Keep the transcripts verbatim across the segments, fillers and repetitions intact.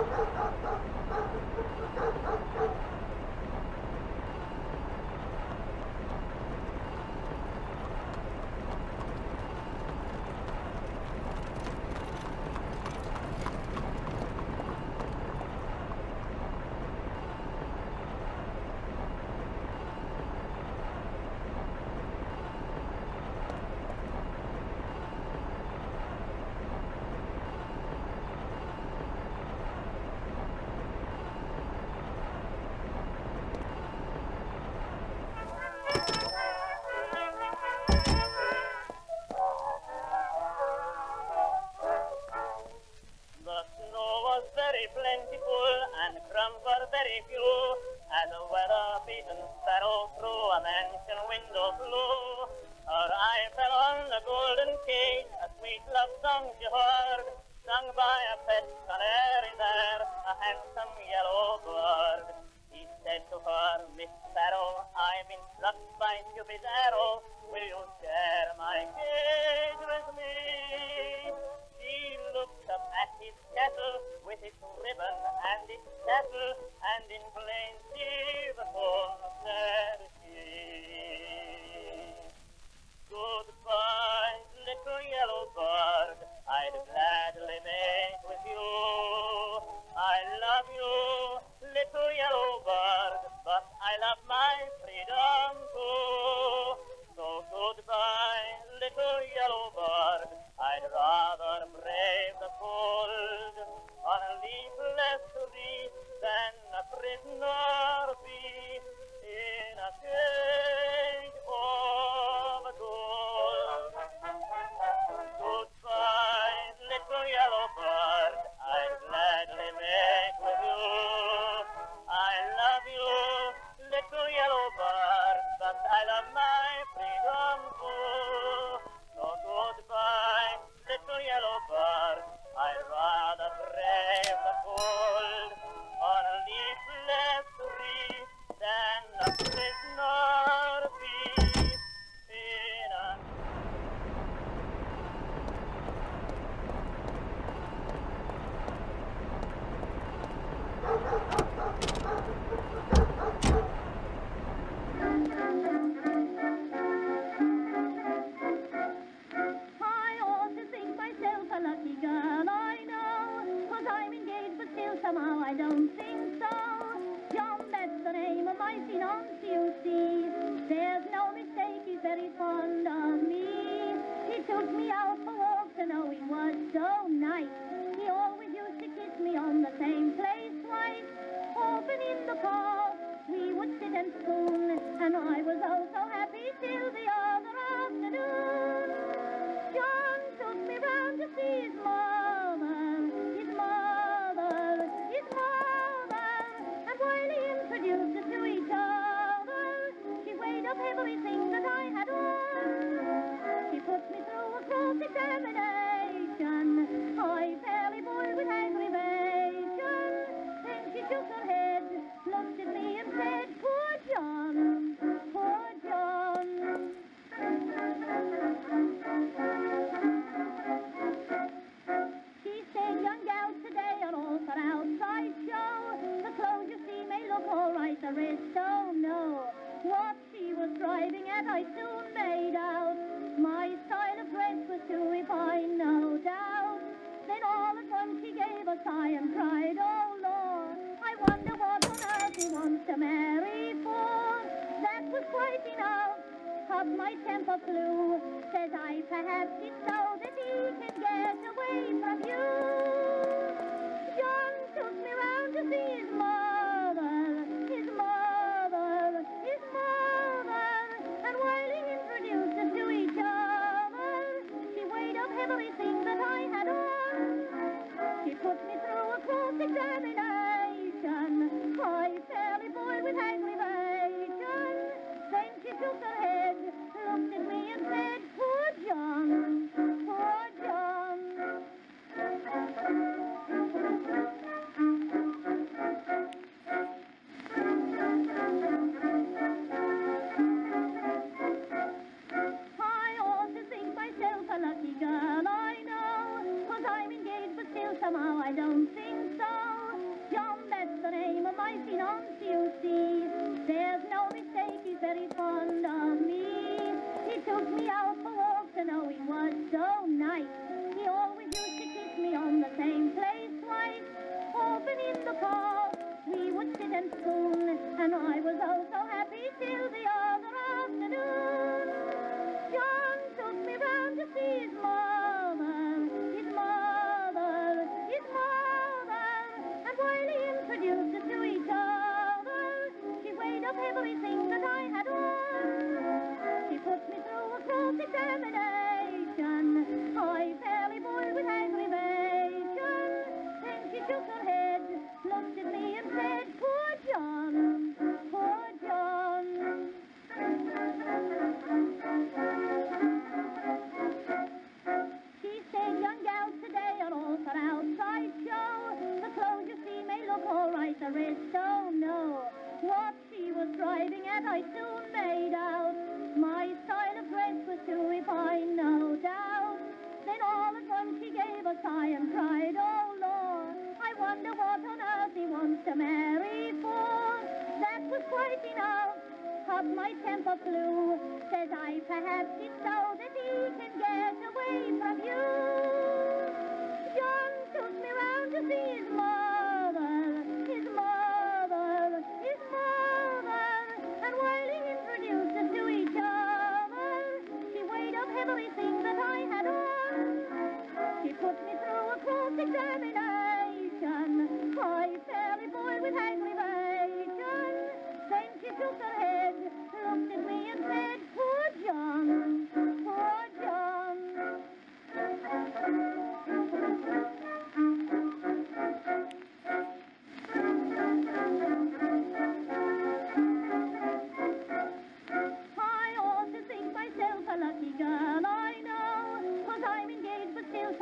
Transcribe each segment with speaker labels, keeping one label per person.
Speaker 1: Somehow I don't think so.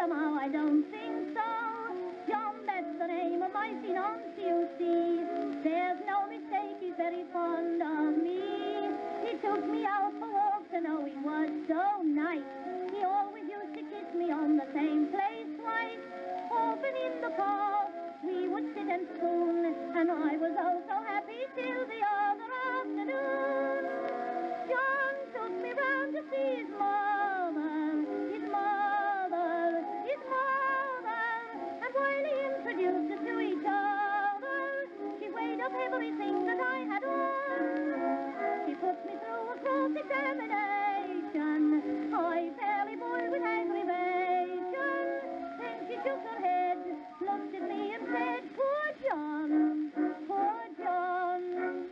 Speaker 1: somehow I don't think so. John, that's the name of my fiancé, you see. There's no mistake, he's very fond of me. He took me out for walks and oh, he was so nice. He always used to kiss me on the same place twice. Often in the park, we would sit and spoon, and I was oh so happy till the other afternoon. John took me round to see his mother, his mother, his mother, and while he introduced us to each other, she weighed up everything that I had on. She put me through a cross-examination. I fairly boiled with aggravation. Then she shook her head, looked at me and said, poor John, poor John.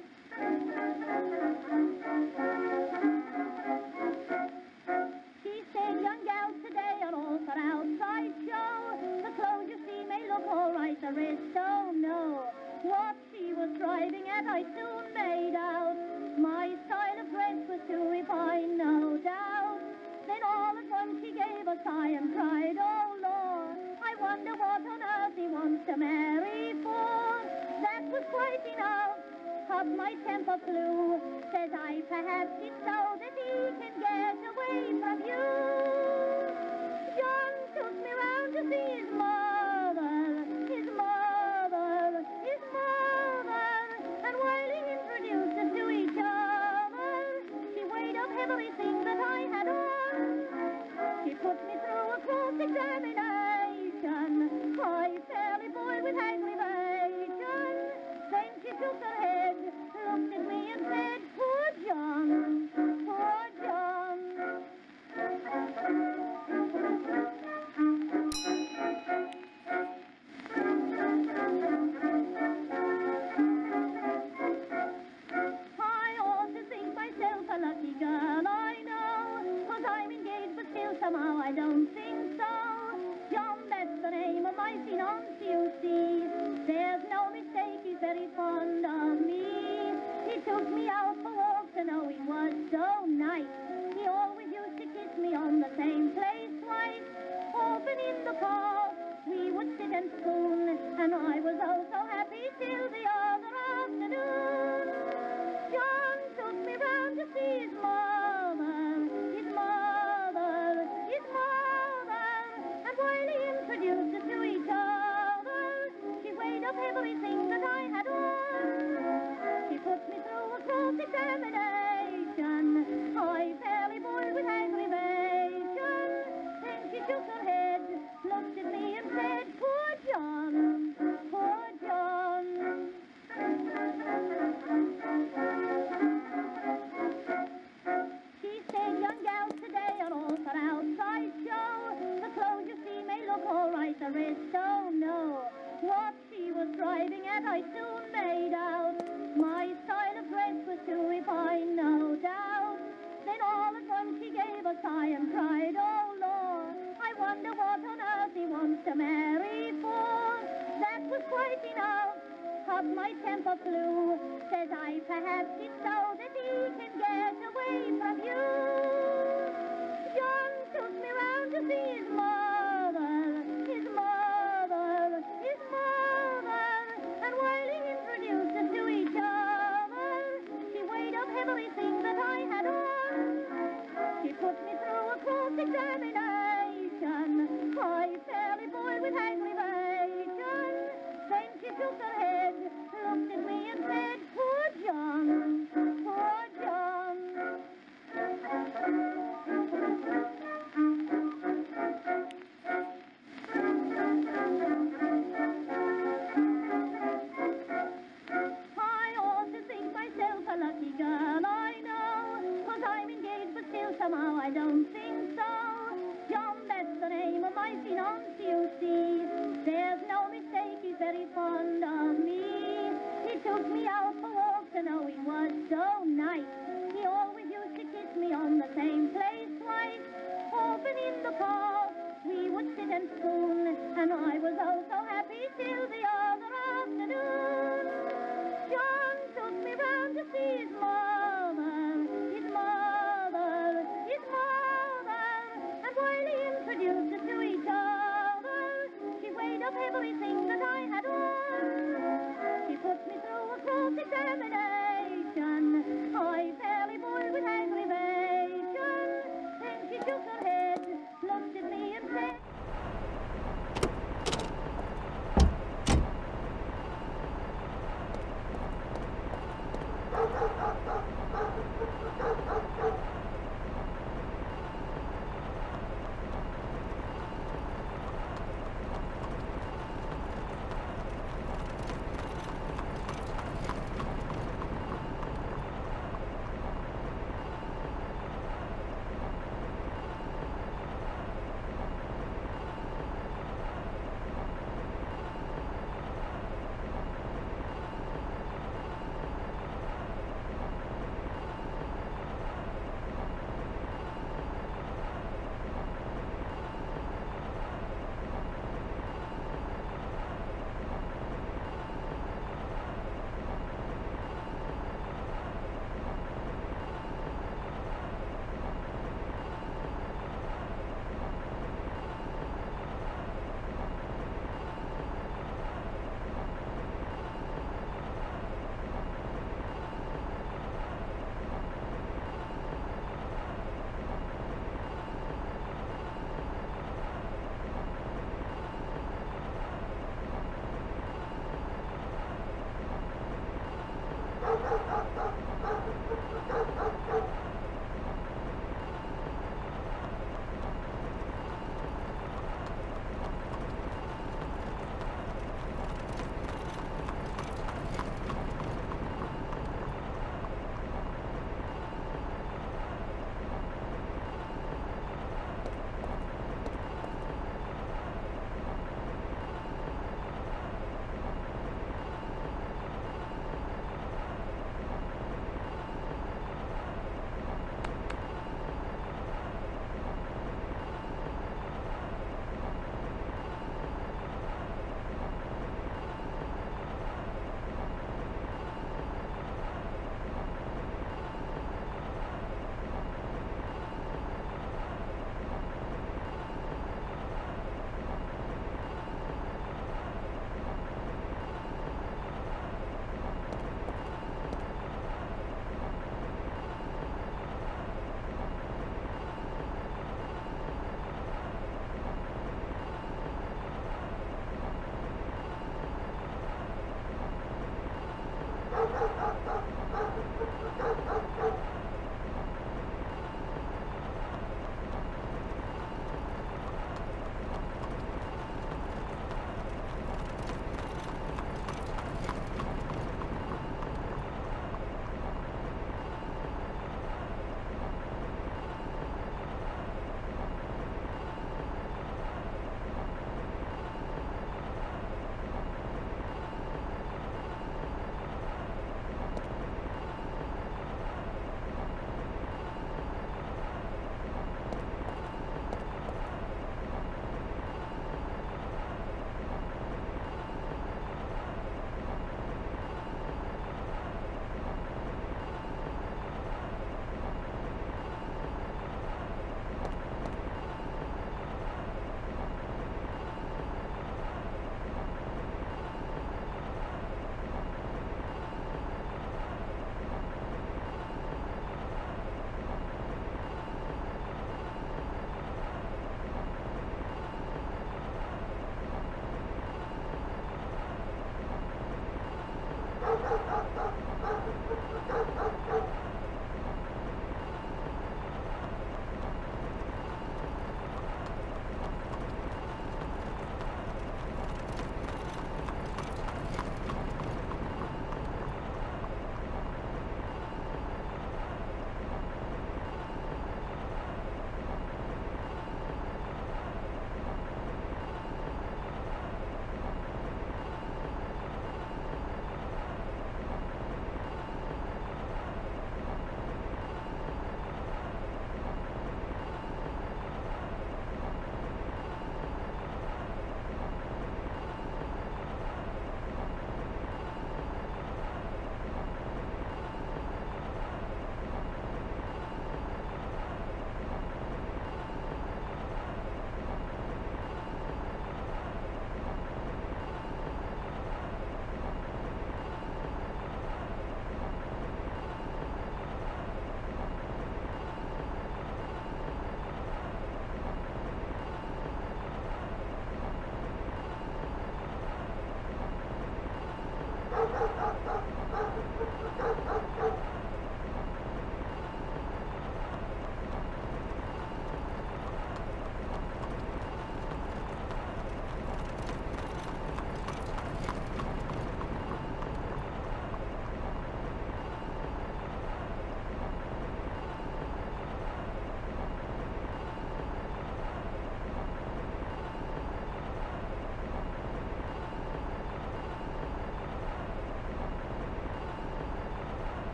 Speaker 1: She said, young gals today are all for outside show. The clothes you see may look all right, the rest don't know. What she was driving at I soon made out. My style of dress was too refined, no doubt. Then all at once she gave a sigh and cried, oh Lord, I wonder what on earth he wants to marry for. That was quite enough. Up my temper flew. Says I, perhaps it's so that he can get away from you. John took me round to see his mother, his mother, his mother. And while he introduced us to each other, she weighed up everything that I had on. She put me through a cross-examination. I fairly boiled with aggravation. Then she shook her head, looked at me and said, poor John, poor John. I ought to think myself a lucky girl, I know, 'cause I'm engaged, but still somehow I don't think so. John, that's the name of my fiancé, you see. There's no mistake, he's very fond of me. He took me out for walks and oh, he was so nice. He always used to kiss me on the same place twice. Often in the park, we would sit and spoon, and I was oh so happy till the other afternoon. John took me round to see his mother, his mother, his mother, and while he introduced us to each other, she weighed up everything that I had on. She put me through a cross-examination. I fairly boiled with aggravation. Then she shook her head, looked at me and said, poor John, poor John. She said, young gals today are all for outside show. The clothes you see may look all right, the rest don't know. What she was driving at I soon made out. My style of dress was too refined, no doubt. Then all at once she gave a sigh and cried, oh Lord, I wonder what on earth he wants to marry for. That was quite enough. Up my temper flew. Says I, perhaps it's so that he can get away from you. John took me round to see his mother, his mother, his mother. And while he introduced us to each other, she weighed up everything that I had on. She put me through a cross-examination. I fairly boiled with aggravation. Then she shook her head, looked at me and said, poor John, poor John. I ought to think myself a lucky girl, I know, 'cause I'm engaged, but still somehow I don't think so. John, that's the name of my fiancé, you see. There's no mistake, he's very fond of me. He took me out for walks and oh, he was so nice. He always used to kiss me on the same place twice. Often in the park, we would sit and spoon, and I was oh so happy till the other afternoon. John took me round to see his mother, his mother, his mother, and while he introduced us to each other, everything that I had won. She put me through a cross examination.